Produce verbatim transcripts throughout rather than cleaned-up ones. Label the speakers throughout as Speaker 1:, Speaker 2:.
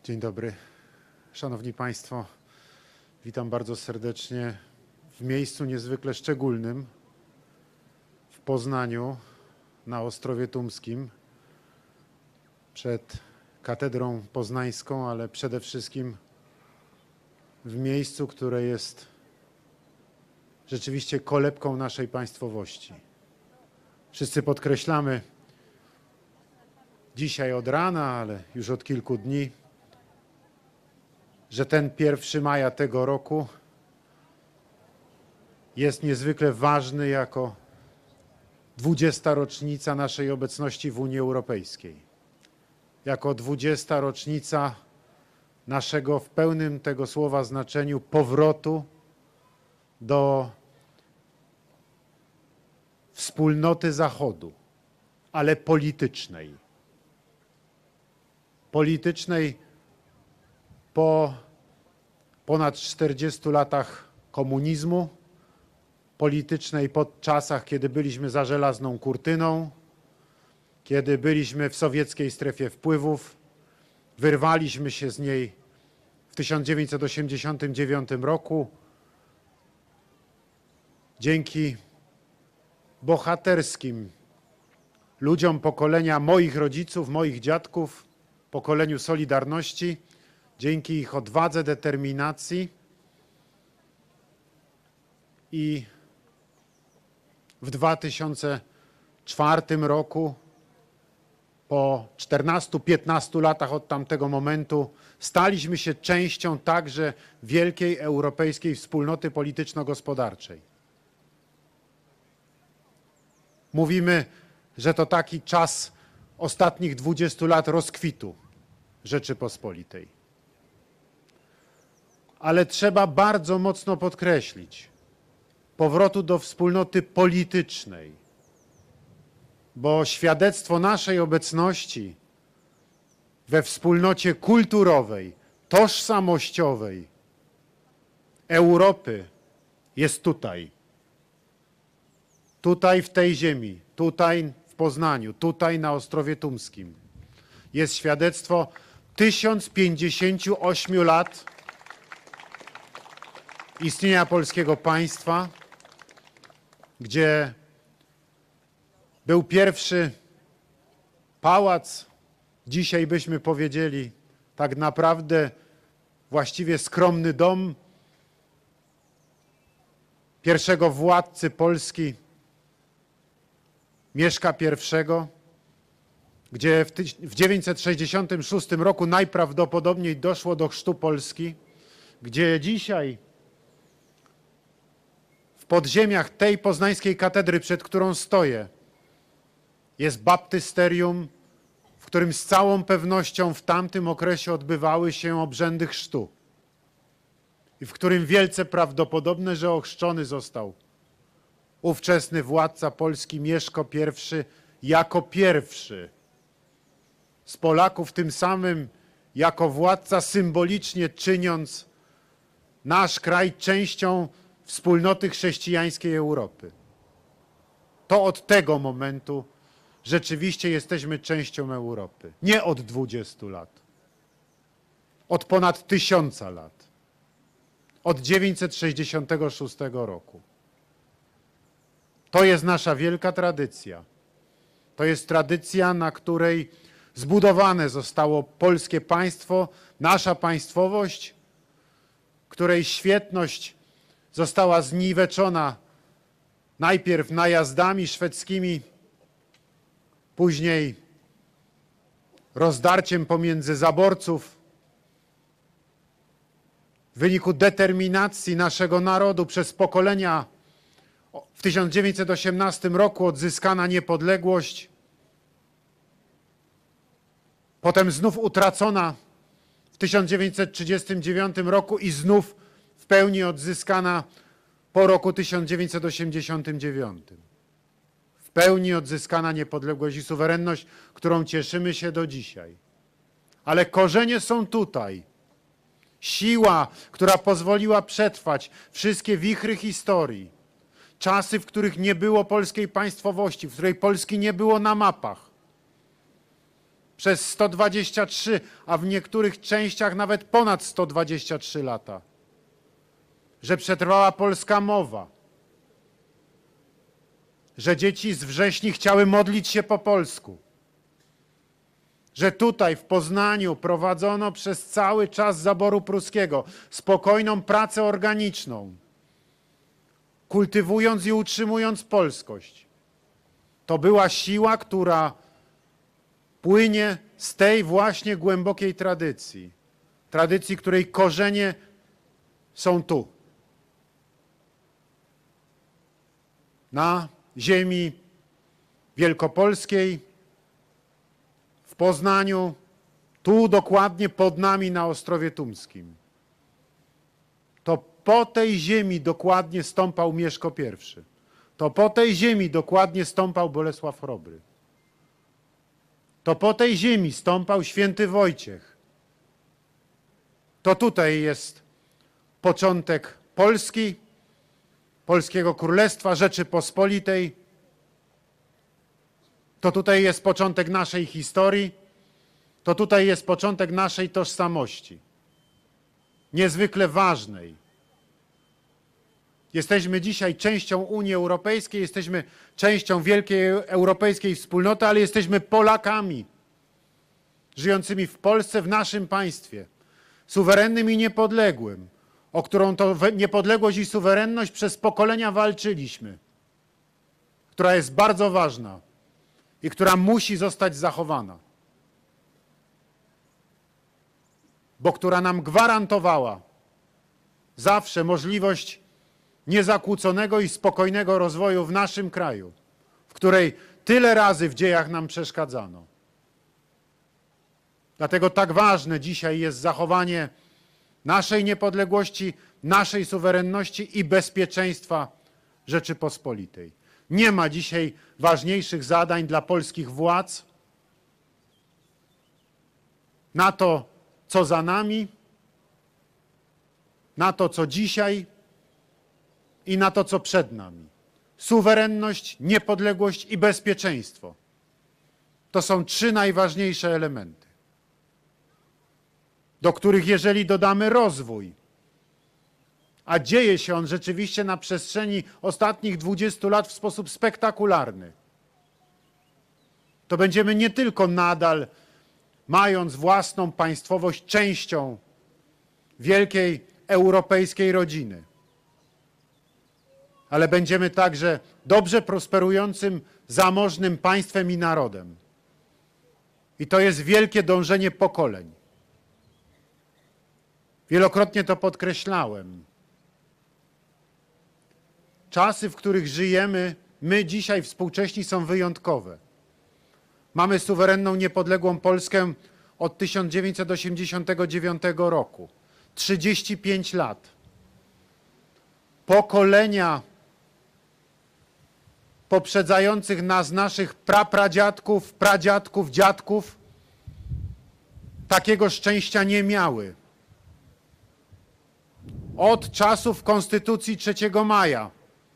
Speaker 1: Dzień dobry. Szanowni Państwo, witam bardzo serdecznie w miejscu niezwykle szczególnym, w Poznaniu, na Ostrowie Tumskim, przed Katedrą Poznańską, ale przede wszystkim w miejscu, które jest rzeczywiście kolebką naszej państwowości. Wszyscy podkreślamy dzisiaj od rana, ale już od kilku dni, że ten pierwszego maja tego roku jest niezwykle ważny jako dwudziesta rocznica naszej obecności w Unii Europejskiej. Jako dwudziesta rocznica naszego w pełnym tego słowa znaczeniu powrotu do wspólnoty Zachodu, ale politycznej. Politycznej po ponad czterdziestu latach komunizmu, politycznej po czasach, kiedy byliśmy za żelazną kurtyną, kiedy byliśmy w sowieckiej strefie wpływów, wyrwaliśmy się z niej w tysiąc dziewięćset osiemdziesiątym dziewiątym roku dzięki bohaterskim ludziom pokolenia moich rodziców, moich dziadków, pokoleniu Solidarności, dzięki ich odwadze, determinacji i w dwa tysiące czwartym roku, po czternastu piętnastu latach od tamtego momentu, staliśmy się częścią także wielkiej europejskiej wspólnoty polityczno-gospodarczej. Mówimy, że to taki czas ostatnich dwudziestu lat rozkwitu Rzeczypospolitej. Ale trzeba bardzo mocno podkreślić powrotu do wspólnoty politycznej, bo świadectwo naszej obecności we wspólnocie kulturowej, tożsamościowej Europy jest tutaj. Tutaj w tej ziemi, tutaj w Poznaniu, tutaj na Ostrowie Tumskim. Jest świadectwo tysiąc pięćdziesięciu ośmiu lat istnienia polskiego państwa, gdzie był pierwszy pałac, dzisiaj byśmy powiedzieli tak naprawdę właściwie skromny dom pierwszego władcy Polski, Mieszka pierwszego, gdzie w tysiąc dziewięćset sześćdziesiątym szóstym roku najprawdopodobniej doszło do chrztu Polski, gdzie dzisiaj w podziemiach tej poznańskiej katedry, przed którą stoję, jest baptysterium, w którym z całą pewnością w tamtym okresie odbywały się obrzędy chrztu i w którym wielce prawdopodobne, że ochrzczony został ówczesny władca Polski Mieszko pierwszy jako pierwszy z Polaków, tym samym jako władca symbolicznie czyniąc nasz kraj częścią wspólnoty chrześcijańskiej Europy. To od tego momentu rzeczywiście jesteśmy częścią Europy. Nie od dwudziestu lat. Od ponad tysiąca lat. Od tysiąc dziewięćset sześćdziesiątego szóstego roku. To jest nasza wielka tradycja. To jest tradycja, na której zbudowane zostało polskie państwo, nasza państwowość, której świetność została zniweczona najpierw najazdami szwedzkimi, później rozdarciem pomiędzy zaborców, w wyniku determinacji naszego narodu przez pokolenia w tysiąc dziewięćset osiemnastym roku odzyskana niepodległość, potem znów utracona w tysiąc dziewięćset trzydziestym dziewiątym roku i znów w pełni odzyskana po roku tysiąc dziewięćset osiemdziesiątym dziewiątym. W pełni odzyskana niepodległość i suwerenność, którą cieszymy się do dzisiaj. Ale korzenie są tutaj. Siła, która pozwoliła przetrwać wszystkie wichry historii. Czasy, w których nie było polskiej państwowości, w której Polski nie było na mapach. przez sto dwadzieścia trzy, a w niektórych częściach nawet ponad sto dwadzieścia trzy lata. Że przetrwała polska mowa. Że dzieci z wrześni chciały modlić się po polsku. Że tutaj w Poznaniu prowadzono przez cały czas zaboru pruskiego spokojną pracę organiczną, kultywując i utrzymując polskość. To była siła, która płynie z tej właśnie głębokiej tradycji. Tradycji, której korzenie są tu. Na ziemi wielkopolskiej, w Poznaniu, tu dokładnie pod nami na Ostrowie Tumskim. To po tej ziemi dokładnie stąpał Mieszko I. To po tej ziemi dokładnie stąpał Bolesław Chrobry. To po tej ziemi stąpał święty Wojciech. To tutaj jest początek Polski, Polskiego Królestwa, Rzeczypospolitej. To tutaj jest początek naszej historii. To tutaj jest początek naszej tożsamości. Niezwykle ważnej. Jesteśmy dzisiaj częścią Unii Europejskiej, jesteśmy częścią wielkiej europejskiej wspólnoty, ale jesteśmy Polakami żyjącymi w Polsce, w naszym państwie, suwerennym i niepodległym, o którą to niepodległość i suwerenność przez pokolenia walczyliśmy, która jest bardzo ważna i która musi zostać zachowana, bo która nam gwarantowała zawsze możliwość niezakłóconego i spokojnego rozwoju w naszym kraju, w której tyle razy w dziejach nam przeszkadzano. Dlatego tak ważne dzisiaj jest zachowanie naszej niepodległości, naszej suwerenności i bezpieczeństwa Rzeczypospolitej. Nie ma dzisiaj ważniejszych zadań dla polskich władz na to, co za nami, na to, co dzisiaj i na to, co przed nami. Suwerenność, niepodległość i bezpieczeństwo. To są trzy najważniejsze elementy, do których jeżeli dodamy rozwój, a dzieje się on rzeczywiście na przestrzeni ostatnich dwudziestu lat w sposób spektakularny, to będziemy nie tylko nadal, mając własną państwowość, częścią wielkiej europejskiej rodziny, ale będziemy także dobrze prosperującym, zamożnym państwem i narodem. I to jest wielkie dążenie pokoleń. Wielokrotnie to podkreślałem. Czasy, w których żyjemy, my dzisiaj współcześni, są wyjątkowe. Mamy suwerenną, niepodległą Polskę od tysiąc dziewięćset osiemdziesiątego dziewiątego roku. trzydzieści pięć lat. Pokolenia poprzedzających nas, naszych prapradziadków, pradziadków, dziadków, takiego szczęścia nie miały. Od czasów Konstytucji trzeciego maja,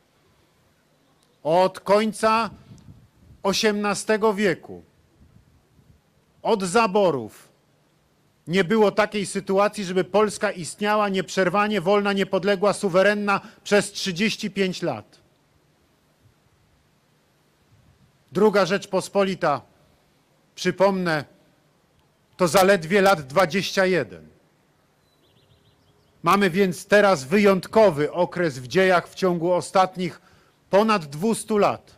Speaker 1: od końca osiemnastego wieku, od zaborów, nie było takiej sytuacji, żeby Polska istniała nieprzerwanie, wolna, niepodległa, suwerenna przez trzydzieści pięć lat. Druga Rzeczpospolita, przypomnę, to zaledwie lat dwadzieścia jeden. Mamy więc teraz wyjątkowy okres w dziejach w ciągu ostatnich ponad dwustu lat.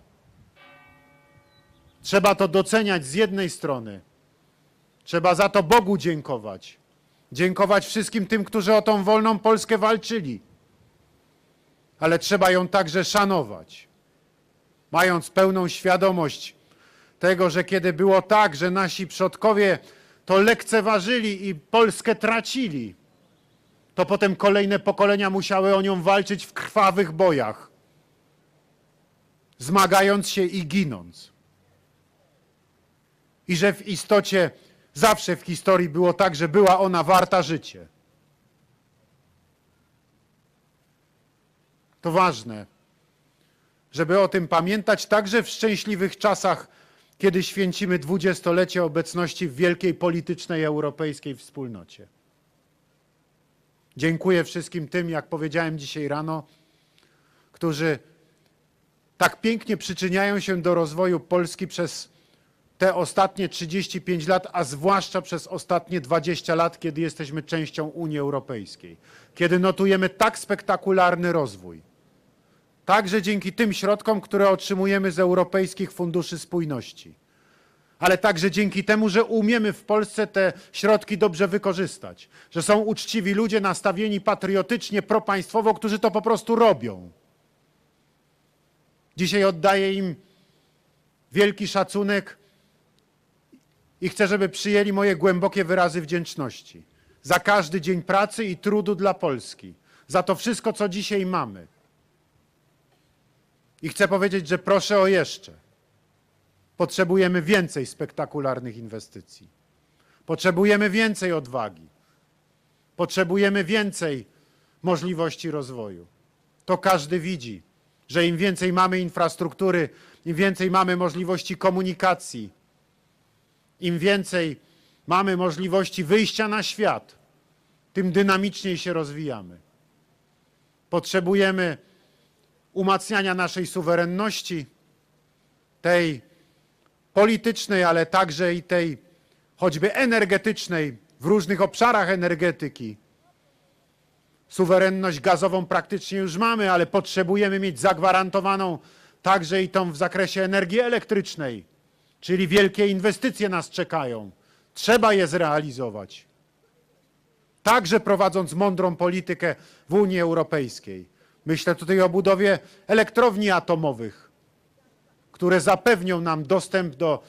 Speaker 1: Trzeba to doceniać z jednej strony. Trzeba za to Bogu dziękować. Dziękować wszystkim tym, którzy o tą wolną Polskę walczyli. Ale trzeba ją także szanować, mając pełną świadomość tego, że kiedy było tak, że nasi przodkowie to lekceważyli i Polskę tracili, to potem kolejne pokolenia musiały o nią walczyć w krwawych bojach, zmagając się i ginąc. I że w istocie zawsze w historii było tak, że była ona warta życie. To ważne, żeby o tym pamiętać także w szczęśliwych czasach kiedy święcimy dwudziestolecie obecności w wielkiej politycznej europejskiej wspólnocie. Dziękuję wszystkim tym, jak powiedziałem dzisiaj rano, którzy tak pięknie przyczyniają się do rozwoju Polski przez te ostatnie trzydzieści pięć lat, a zwłaszcza przez ostatnie dwadzieścia lat, kiedy jesteśmy częścią Unii Europejskiej, kiedy notujemy tak spektakularny rozwój. Także dzięki tym środkom, które otrzymujemy z europejskich funduszy spójności, ale także dzięki temu, że umiemy w Polsce te środki dobrze wykorzystać, że są uczciwi ludzie nastawieni patriotycznie, propaństwowo, którzy to po prostu robią. Dzisiaj oddaję im wielki szacunek i chcę, żeby przyjęli moje głębokie wyrazy wdzięczności za każdy dzień pracy i trudu dla Polski, za to wszystko, co dzisiaj mamy. I chcę powiedzieć, że proszę o jeszcze. Potrzebujemy więcej spektakularnych inwestycji. Potrzebujemy więcej odwagi. Potrzebujemy więcej możliwości rozwoju. To każdy widzi, że im więcej mamy infrastruktury, im więcej mamy możliwości komunikacji, im więcej mamy możliwości wyjścia na świat, tym dynamiczniej się rozwijamy. Potrzebujemy umacniania naszej suwerenności, tej politycznej, ale także i tej choćby energetycznej, w różnych obszarach energetyki. Suwerenność gazową praktycznie już mamy, ale potrzebujemy mieć zagwarantowaną także i tą w zakresie energii elektrycznej, czyli wielkie inwestycje nas czekają. Trzeba je zrealizować. Także prowadząc mądrą politykę w Unii Europejskiej. Myślę tutaj o budowie elektrowni atomowych, które zapewnią nam dostęp do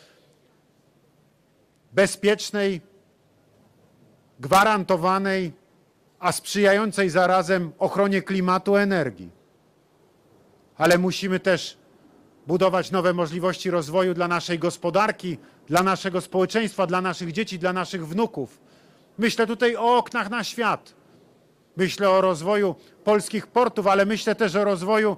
Speaker 1: bezpiecznej, gwarantowanej, a sprzyjającej zarazem ochronie klimatu energii. Ale musimy też budować nowe możliwości rozwoju dla naszej gospodarki, dla naszego społeczeństwa, dla naszych dzieci, dla naszych wnuków. Myślę tutaj o oknach na świat. Myślę o rozwoju polskich portów, ale myślę też o rozwoju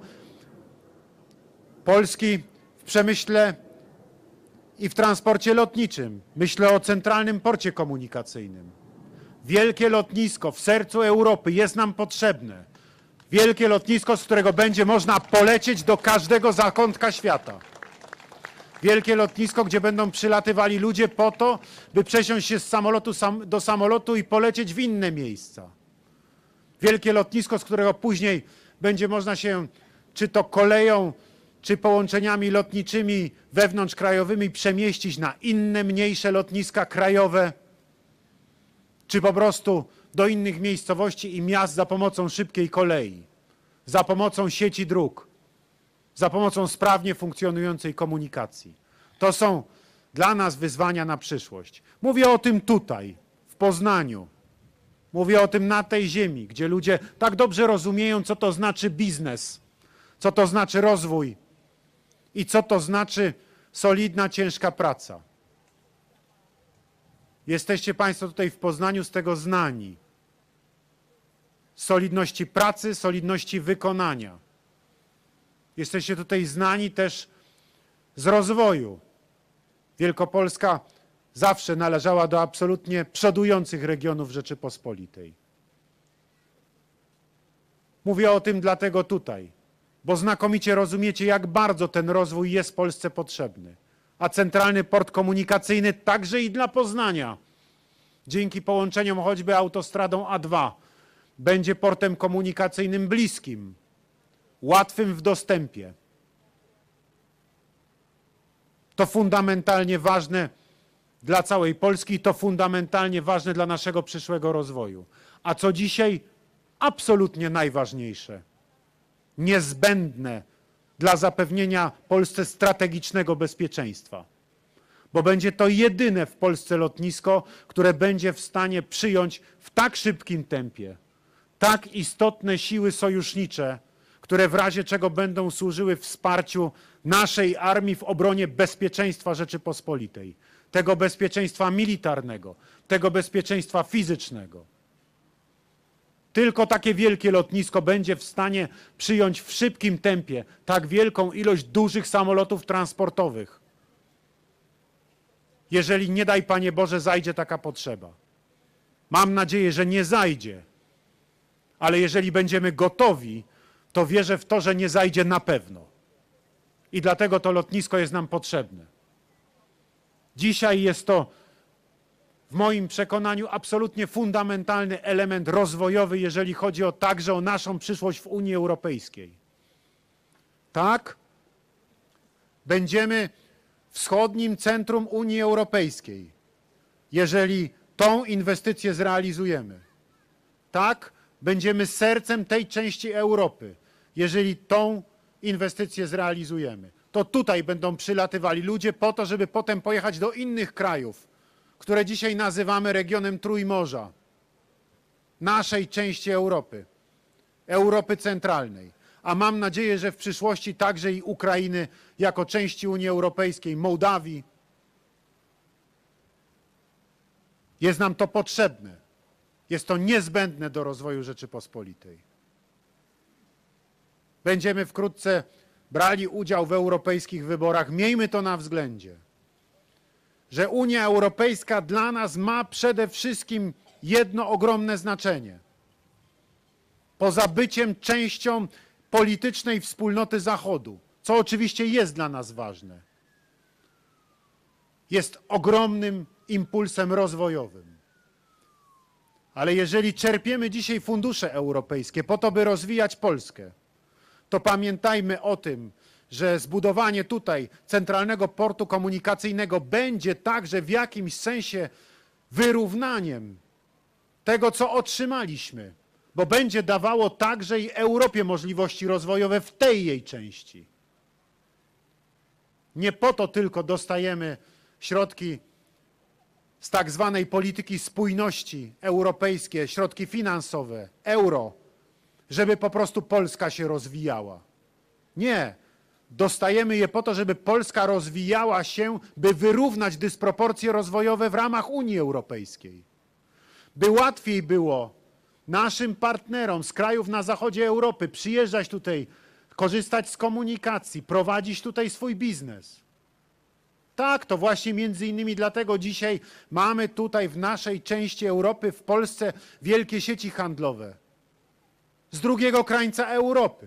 Speaker 1: Polski w przemyśle i w transporcie lotniczym. Myślę o centralnym porcie komunikacyjnym. Wielkie lotnisko w sercu Europy jest nam potrzebne. Wielkie lotnisko, z którego będzie można polecieć do każdego zakątka świata. Wielkie lotnisko, gdzie będą przylatywali ludzie po to, by przesiąść się z samolotu sam, do samolotu i polecieć w inne miejsca. Wielkie lotnisko, z którego później będzie można się czy to koleją, czy połączeniami lotniczymi wewnątrzkrajowymi przemieścić na inne, mniejsze lotniska krajowe, czy po prostu do innych miejscowości i miast za pomocą szybkiej kolei, za pomocą sieci dróg, za pomocą sprawnie funkcjonującej komunikacji. To są dla nas wyzwania na przyszłość. Mówię o tym tutaj, w Poznaniu. Mówię o tym na tej ziemi, gdzie ludzie tak dobrze rozumieją, co to znaczy biznes, co to znaczy rozwój i co to znaczy solidna, ciężka praca. Jesteście Państwo tutaj w Poznaniu z tego znani. Solidności pracy, solidności wykonania. Jesteście tutaj znani też z rozwoju. Wielkopolska zawsze należała do absolutnie przodujących regionów Rzeczypospolitej. Mówię o tym dlatego tutaj, bo znakomicie rozumiecie, jak bardzo ten rozwój jest Polsce potrzebny. A centralny port komunikacyjny także i dla Poznania, dzięki połączeniom choćby autostradą A dwa, będzie portem komunikacyjnym bliskim, łatwym w dostępie. To fundamentalnie ważne dla całej Polski i to fundamentalnie ważne dla naszego przyszłego rozwoju. A co dzisiaj absolutnie najważniejsze, niezbędne dla zapewnienia Polsce strategicznego bezpieczeństwa. Bo będzie to jedyne w Polsce lotnisko, które będzie w stanie przyjąć w tak szybkim tempie tak istotne siły sojusznicze, które w razie czego będą służyły wsparciu naszej armii w obronie bezpieczeństwa Rzeczypospolitej. Tego bezpieczeństwa militarnego, tego bezpieczeństwa fizycznego. Tylko takie wielkie lotnisko będzie w stanie przyjąć w szybkim tempie tak wielką ilość dużych samolotów transportowych. jeżeli nie daj Panie Boże zajdzie taka potrzeba. Mam nadzieję, że nie zajdzie, ale jeżeli będziemy gotowi, to wierzę w to, że nie zajdzie na pewno. I dlatego to lotnisko jest nam potrzebne. Dzisiaj jest to w moim przekonaniu absolutnie fundamentalny element rozwojowy, jeżeli chodzi o także o naszą przyszłość w Unii Europejskiej. Tak, będziemy wschodnim centrum Unii Europejskiej, jeżeli tą inwestycję zrealizujemy. Tak, będziemy sercem tej części Europy, jeżeli tą inwestycję zrealizujemy. To tutaj będą przylatywali ludzie po to, żeby potem pojechać do innych krajów, które dzisiaj nazywamy regionem Trójmorza, naszej części Europy, Europy centralnej. A mam nadzieję, że w przyszłości także i Ukrainy jako części Unii Europejskiej, Mołdawii. Jest nam to potrzebne. Jest to niezbędne do rozwoju Rzeczypospolitej. Będziemy wkrótce brali udział w europejskich wyborach. Miejmy to na względzie, że Unia Europejska dla nas ma przede wszystkim jedno ogromne znaczenie. Poza byciem częścią politycznej wspólnoty Zachodu, co oczywiście jest dla nas ważne, jest ogromnym impulsem rozwojowym. Ale jeżeli czerpiemy dzisiaj fundusze europejskie po to, by rozwijać Polskę, to pamiętajmy o tym, że zbudowanie tutaj centralnego portu komunikacyjnego będzie także w jakimś sensie wyrównaniem tego, co otrzymaliśmy, bo będzie dawało także i Europie możliwości rozwojowe w tej jej części. Nie po to tylko dostajemy środki z tak zwanej polityki spójności europejskie, środki finansowe, euro, żeby po prostu Polska się rozwijała. Nie. Dostajemy je po to, żeby Polska rozwijała się, by wyrównać dysproporcje rozwojowe w ramach Unii Europejskiej. By łatwiej było naszym partnerom z krajów na zachodzie Europy przyjeżdżać tutaj, korzystać z komunikacji, prowadzić tutaj swój biznes. Tak, to właśnie między innymi dlatego dzisiaj mamy tutaj w naszej części Europy, w Polsce, wielkie sieci handlowe. Z drugiego krańca Europy.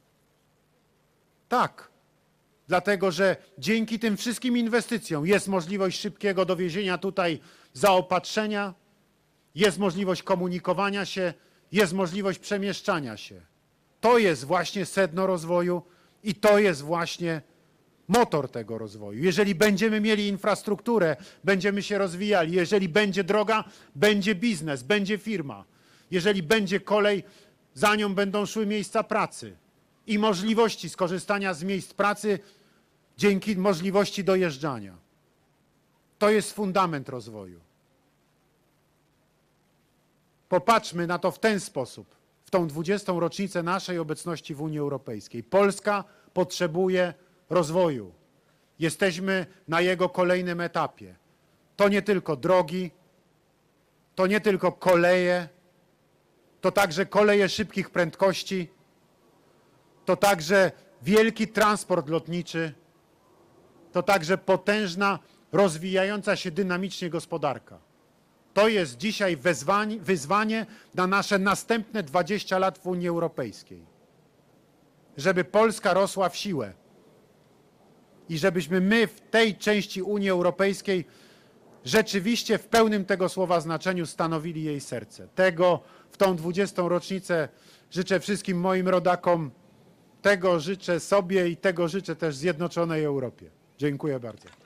Speaker 1: Tak, dlatego że dzięki tym wszystkim inwestycjom jest możliwość szybkiego dowiezienia tutaj zaopatrzenia, jest możliwość komunikowania się, jest możliwość przemieszczania się. To jest właśnie sedno rozwoju i to jest właśnie motor tego rozwoju. Jeżeli będziemy mieli infrastrukturę, będziemy się rozwijali. Jeżeli będzie droga, będzie biznes, będzie firma. Jeżeli będzie kolej, za nią będą szły miejsca pracy i możliwości skorzystania z miejsc pracy dzięki możliwości dojeżdżania. To jest fundament rozwoju. Popatrzmy na to w ten sposób, w tą dwudziestą rocznicę naszej obecności w Unii Europejskiej. Polska potrzebuje rozwoju. Jesteśmy na jego kolejnym etapie. To nie tylko drogi, to nie tylko koleje, to także koleje szybkich prędkości, to także wielki transport lotniczy, to także potężna, rozwijająca się dynamicznie gospodarka. To jest dzisiaj wyzwanie, wyzwanie na nasze następne dwadzieścia lat w Unii Europejskiej. Żeby Polska rosła w siłę i żebyśmy my w tej części Unii Europejskiej rzeczywiście w pełnym tego słowa znaczeniu stanowili jej serce. Tego w tą dwudziestą rocznicę życzę wszystkim moim rodakom, tego życzę sobie i tego życzę też Zjednoczonej Europie. Dziękuję bardzo.